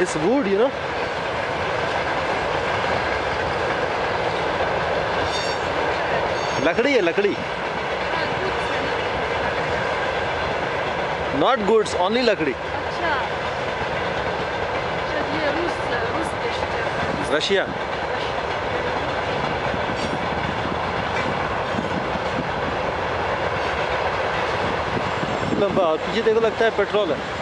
It's wood, you know. लकड़ी है, लकड़ी. Not goods, only लकड़ी. अच्छा. ये रूस देश है. रशिया. लंबा, और पीछे देखो लगता है पेट्रोल है.